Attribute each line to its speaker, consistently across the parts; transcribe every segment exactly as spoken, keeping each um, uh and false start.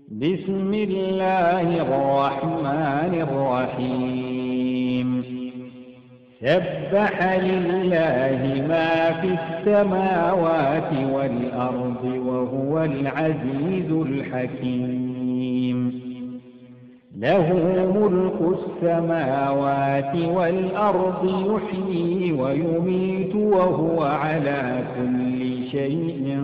Speaker 1: بسم الله الرحمن الرحيم سبح لله ما في السماوات والأرض وهو العزيز الحكيم له ملك السماوات والأرض يحيي ويميت وهو على كل شيء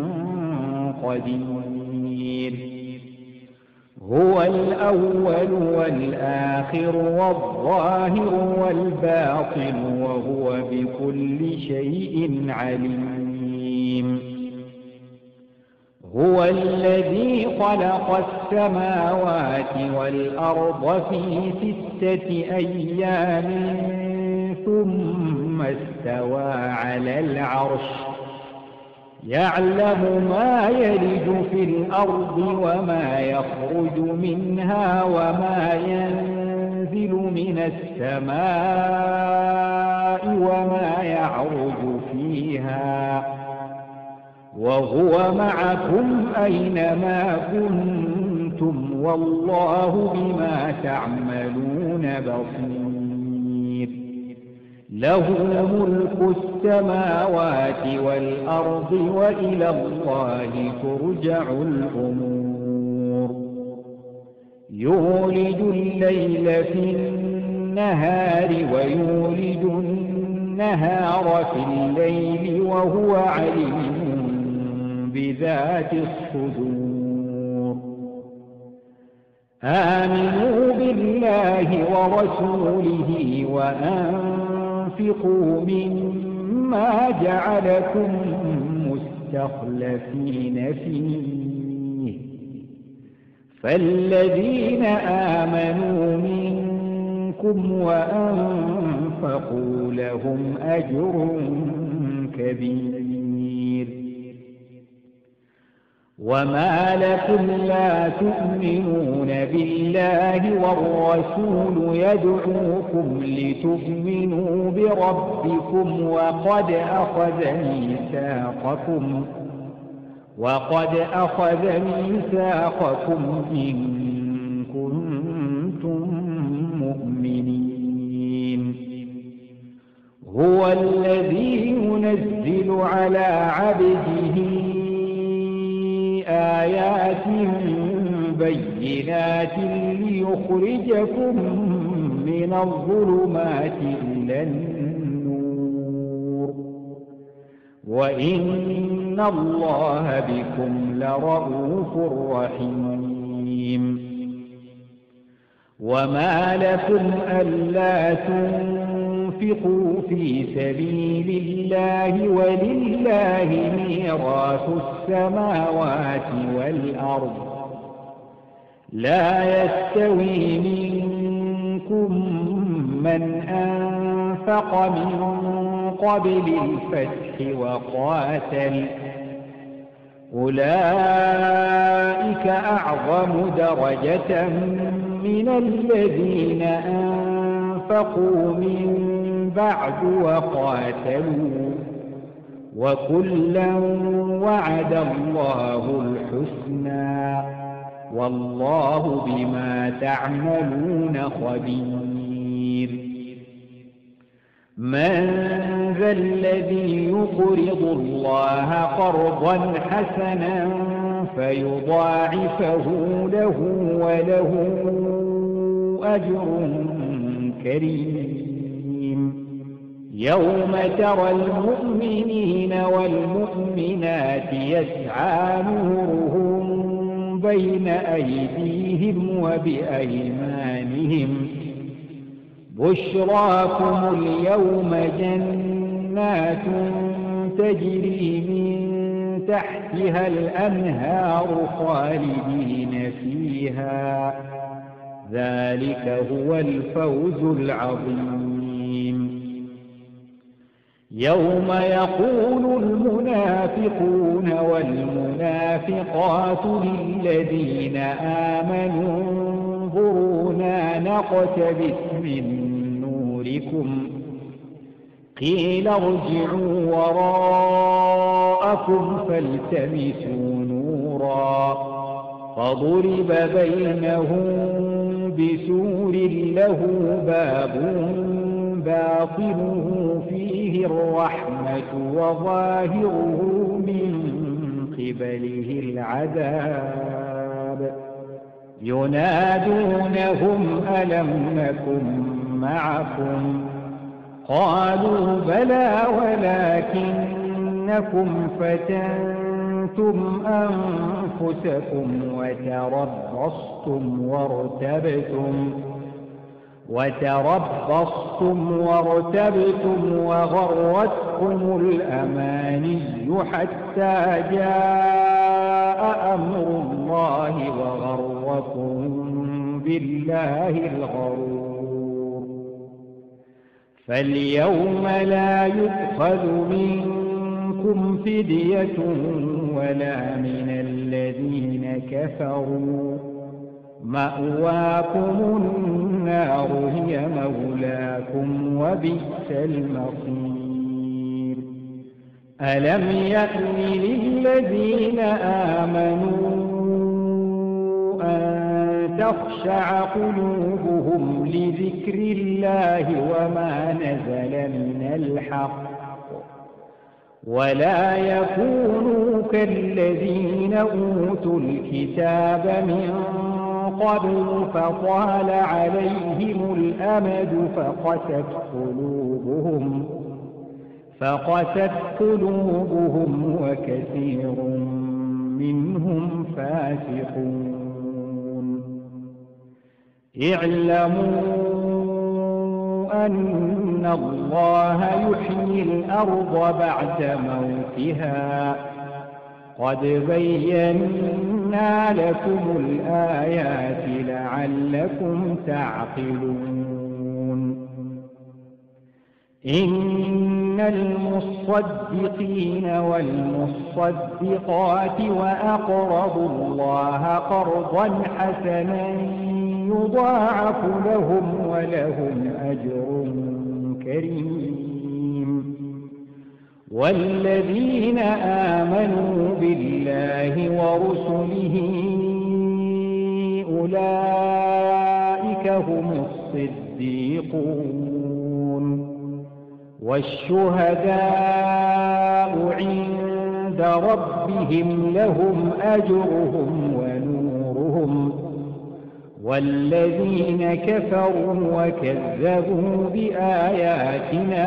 Speaker 1: قدير هو الأول والآخر والظاهر والباطن وهو بكل شيء عليم هو الذي خلق السماوات والأرض في ستة أيام ثم استوى على العرش يعلم ما يلج في الأرض وما يخرج منها وما ينزل من السماء وما يعرج فيها وهو معكم أينما كنتم والله بما تعملون بصير له ملك السماوات والأرض وإلى الله ترجع الأمور يولج الليل في النهار ويولج النهار في الليل وهو عليم بذات الصدور آمنوا بالله ورسوله وأنفقوا مما جعلكم مستخلفين فيه فالذين آمنوا منكم وأنفقوا لهم أجر كبير وما لكم لا تؤمنون بالله والرسول يدعوكم لتؤمنوا بربكم وقد أخذ ميثاقكم وقد أخذ ميثاقكم إن كنتم مؤمنين هو الذي ينزل على عبده آيات بينات ليخرجكم من الظلمات إلى النور وإن الله بكم لرءوف رحيم وما لكم ألا تنفقوا في سبيل الله ولله ميراث السماوات والأرض لا يستوي منكم من أنفق من قبل الفتح وقاتل أولئك أعظم درجة من الذين أنفقوا من بعد وقاتلوا وكلا وعد الله الحسنى والله بما تعملون خبير من ذا الذي يقرض الله قرضا حسنا فيضاعفه له وله أجر كريم يوم ترى المؤمنين والمؤمنات يسعى نورهم بين أيديهم وبأيمانهم بشراكم اليوم جنات تجري من تحتها الأنهار خالدين فيها ذلك هو الفوز العظيم يوم يقول المنافقون والمنافقات للذين آمنوا انظرونا نقتبس من نوركم قيل ارجعوا وراءكم فالتمسوا نورا فضرب بينهم بسور له باب باطنه فيه الرحمة وظاهره من قبله العذاب ينادونهم ألم نكن معكم قالوا بلى ولكنكم فتنتم أنفسكم وتربصتم وارتبتم وتربصتم وارتبتم وغرتكم الأماني حتى جاء أمر الله وغركم بالله الغرور فاليوم لا يؤخذ منكم فدية ولا من الذين كفروا مأواكم النار هي مولاكم وبئس المصير ألم يأن للذين آمنوا أن تخشع قلوبهم لذكر الله وما نزل من الحق ولا يكونوا كالذين أوتوا الكتاب من قبل فطال عليهم الأمد فقست قلوبهم فقست قلوبهم وكثير منهم فاسقون اعلموا أن الله يحيي الأرض بعد موتها قد بينا لكم الآيات لعلكم تعقلون إن المصدقين والمصدقات وأقرضوا الله قرضا حسنا يضاعف لهم ولهم أجر كريم والذين آمنوا بالله ورسله أولئك هم الصديقون والشهداء عند ربهم لهم أجرهم ونورهم والذين كفروا وكذبوا بآياتنا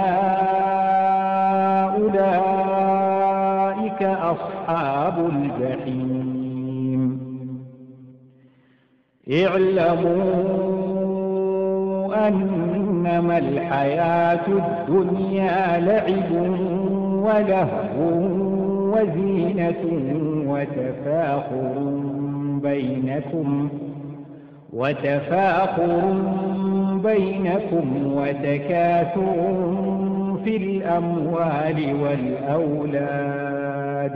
Speaker 1: أولئك أصحاب الجحيم اعلموا أنما الحياة الدنيا لعب ولهو وزينة وتفاخر بينكم وتفاخر بينكم وتكاثر في الأموال والأولاد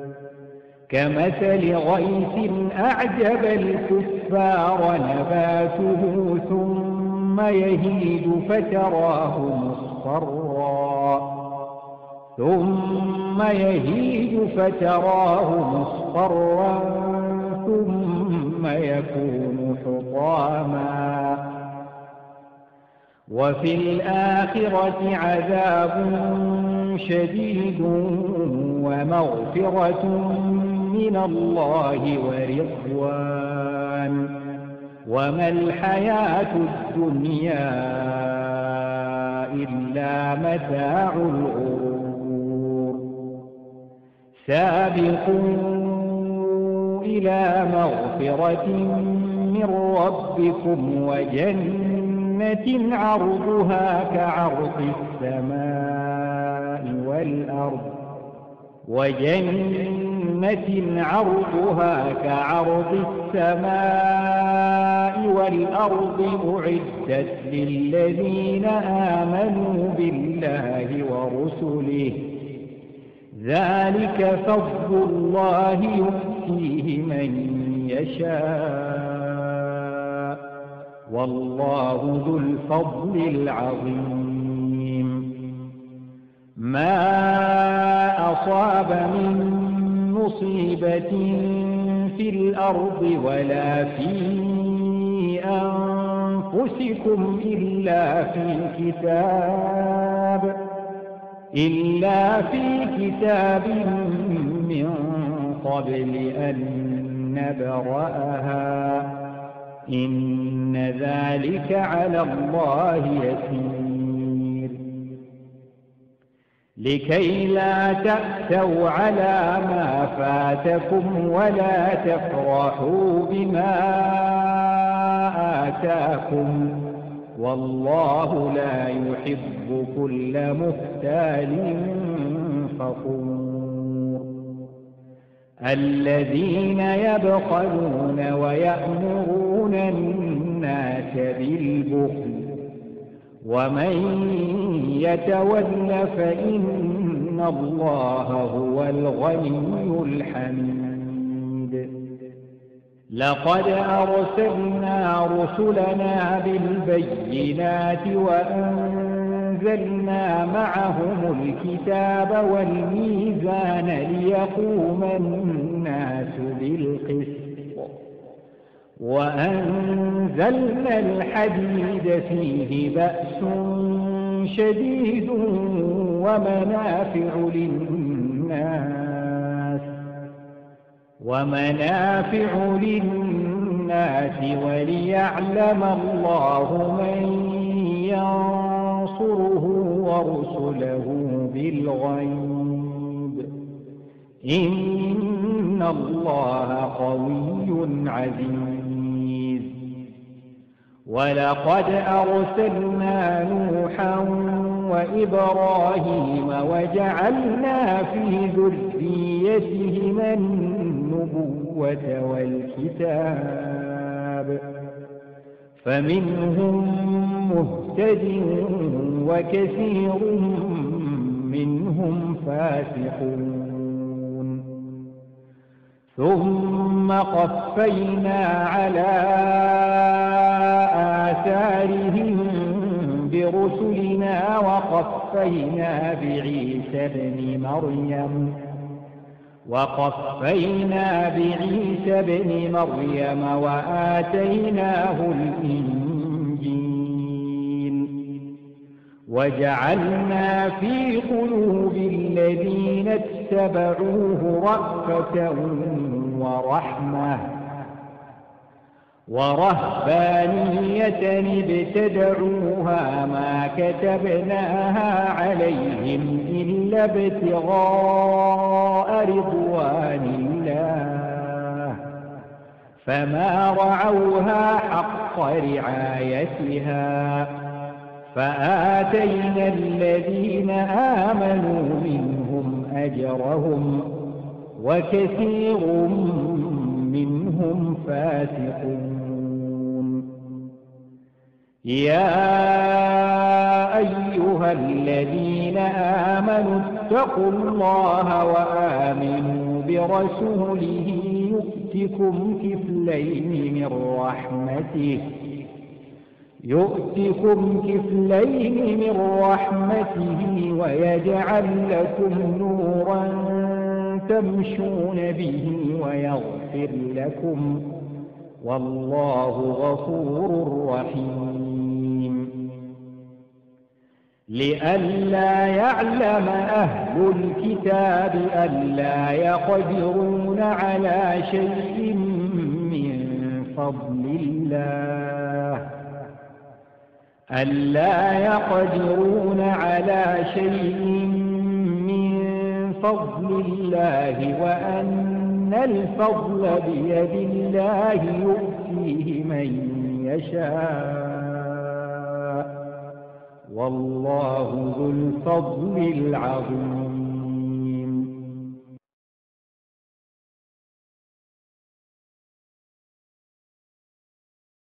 Speaker 1: كمثل غيث أعجب الكفار نباته ثم يهيج فتراه مصفرا ثم يهيج فتراه مصفرا ثم يكون حطاما وفي الآخرة عذاب شديد ومغفرة من الله ورضوان وما الحياة الدنيا إلا متاع الغرور سابقوا إلى مغفرة من ربكم وجنة عرضها كعرض السماء والأرض وجنة عرضها كعرض السماء والأرض أعدت للذين آمنوا بالله ورسله ذلك فضل الله يؤتيه من يشاء والله ذو الفضل العظيم ما أصاب من مصيبة في الأرض ولا في أنفسكم إلا في كتاب إلا في كتاب من قبل أن نبرأها إن ذلك على الله يسير لكي لا تأسوا على ما فاتكم ولا تفرحوا بما آتاكم والله لا يحب كل مختال فخور الذين يبخلون ويأمرون الناس بالبخل ومن يتول فإن الله هو الغني الحميد لقد أرسلنا رسلنا بالبينات وأنزلنا معهم الكتاب والميزان ليقوم الناس بالقسط وأنزلنا الحديد فيه بأس شديد ومنافع للناس ومنافع للناس وليعلم الله من ينصره ورسله بالغيب إن الله قوي عزيز ولقد أرسلنا نوحا وإبراهيم وجعلنا في ذريتهما النبوة والكتاب فمنهم مهتد وكثير منهم فاسقون ثم قفينا على آثارهم برسلنا وقفينا بعيسى ابن مريم وقفينا بعيسى ابن مريم وآتيناه الإنجيل وجعلنا في قلوب الذين اتبعوه رأفة ورحمة ورهبانية ابتدعوها ما كتبناها عليهم إلا ابتغاء رضوان الله فما رعوها حق رعايتها فآتينا الذين آمنوا منهم أجرهم وكثير منهم فاسقون يا أيها الذين آمنوا اتقوا الله وآمنوا برسوله يؤتكم كفلين من رحمته يؤتكم كفلين من رحمته ويجعل لكم نورا تمشون به ويغفر لكم والله غفور رحيم لئلا يعلم أهل الكتاب ألا يقدرون على شيء من فضل الله ألا يقدرون على شيء من فضل الله وأن الفضل بيد الله يؤتيه من يشاء والله ذو الفضل العظيم